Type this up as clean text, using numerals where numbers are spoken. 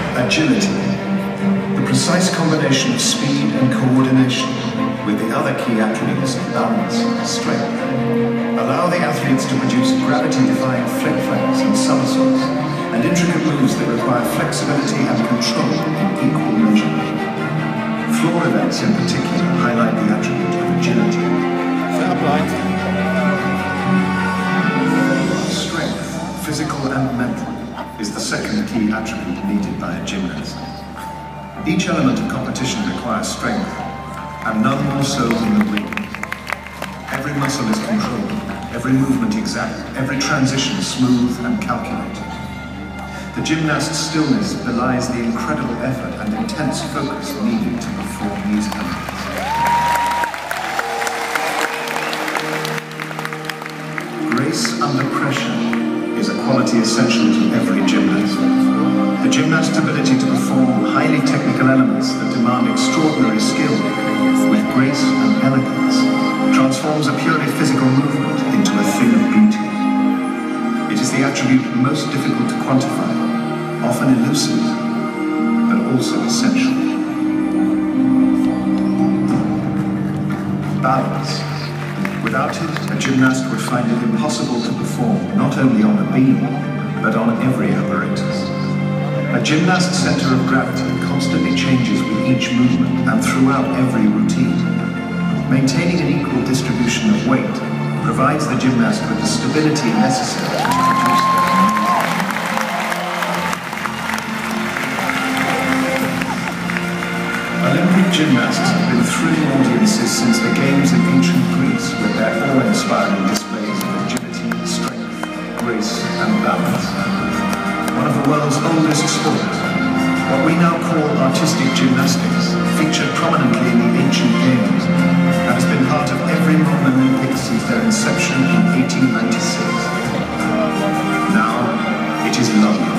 Agility, the precise combination of speed and coordination with the other key attributes of balance and strength, allow the athletes to produce gravity-defying flick-flacks and somersaults, and intricate moves that require flexibility and control in equal measure. Floor events in particular highlight the attribute of agility. Strength, physical and mental, is the second key attribute needed by a gymnast. Each element of competition requires strength, and none more so than the ring. Every muscle is controlled, every movement exact, every transition smooth and calculated. The gymnast's stillness belies the incredible effort and intense focus needed to perform these elements. Grace under pressure is a quality essential to every gymnast. The gymnast's ability to perform highly technical elements that demand extraordinary skill with grace and elegance transforms a purely physical movement into a thing of beauty. It is the attribute most difficult to quantify, often elusive, but also essential. Balance. Without it, a gymnast would find it impossible to perform not only on the beam, but on every apparatus. A gymnast's center of gravity constantly changes with each movement and throughout every routine. Maintaining an equal distribution of weight provides the gymnast with the stability necessary to produce Olympic gymnasts have been thrilling audiences since the games in ancient Greece with their awe-inspiring displays of agility, strength, grace and balance. One of the world's oldest sports, what we now call artistic gymnastics, featured prominently in the ancient games and has been part of every modern Olympics since their inception in 1896. Now, it is London.